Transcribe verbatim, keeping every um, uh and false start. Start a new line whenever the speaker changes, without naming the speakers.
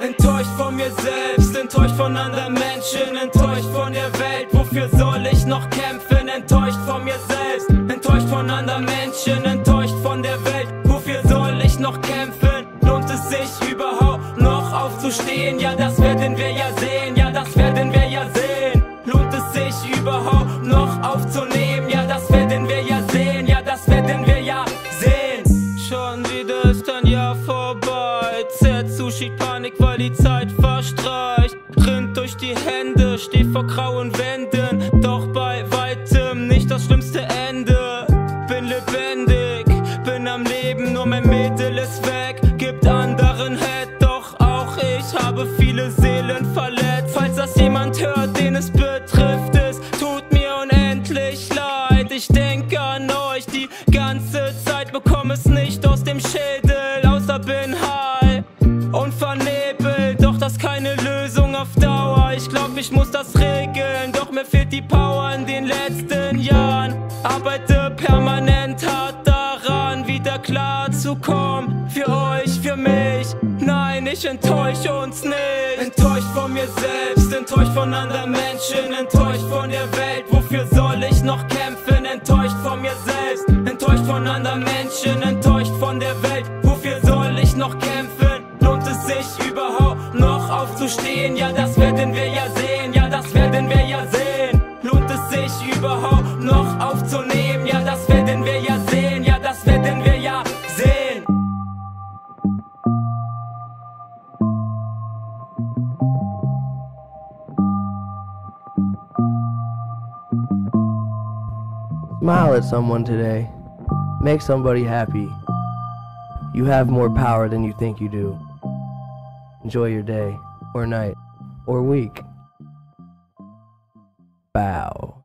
Enttäuscht von mir selbst, enttäuscht von anderen Menschen, enttäuscht von der Welt, wofür soll ich noch kämpfen? Enttäuscht von mir selbst, enttäuscht von anderen Menschen, enttäuscht von der Welt, wofür soll ich noch kämpfen? Lohnt es sich überhaupt noch aufzustehen? Ja, das werden wir ja sehen, ja, das werden wir ja sehen. Lohnt es sich überhaupt noch aufzunehmen? Ja, das werden wir ja sehen, ja, das werden wir ja sehen. Schon wieder ist ein Jahr vorbei, Zetsu schiebt Panik, weil die Zeit verstreicht. Rinnt durch die Hände, steht vor grauen Wänden, doch bei weitem nicht das schlimmste Ende. Bin lebendig, bin am Leben, nur mein Mädel ist weg, gibt anderen Head, doch auch ich habe viele Seelen verletzt. Falls das jemand hört, den es betrifft, es tut mir unendlich leid. Ich denke an euch die ganze Zeit, bekomme es nicht aus dem Schädel, außer bin high und vernebelt, doch das ist keine Lösung auf Dauer. Ich glaub, ich muss das regeln, doch mir fehlt die Power in den letzten Jahren. Arbeite permanent hart daran, wieder klar zu kommen, für euch, für mich. Nein, ich enttäusch uns nicht. Enttäuscht von mir selbst, enttäuscht von anderen Menschen, enttäuscht von der Welt, wofür soll ich noch kämpfen? Enttäuscht von mir selbst, enttäuscht von anderen Menschen, enttäuscht von der Welt, wofür soll ich noch kämpfen? Lohnt es sich überhaupt noch aufzustehen? Ja, das werden wir ja sehen, ja, das werden wir ja sehen. Lohnt es sich überhaupt noch aufzunehmen? Ja, das werden wir ja sehen, ja, das werden wir ja sehen.
Smile at someone today. Make somebody happy. You have more power than you think you do. Enjoy your day, or night, or week. Bow.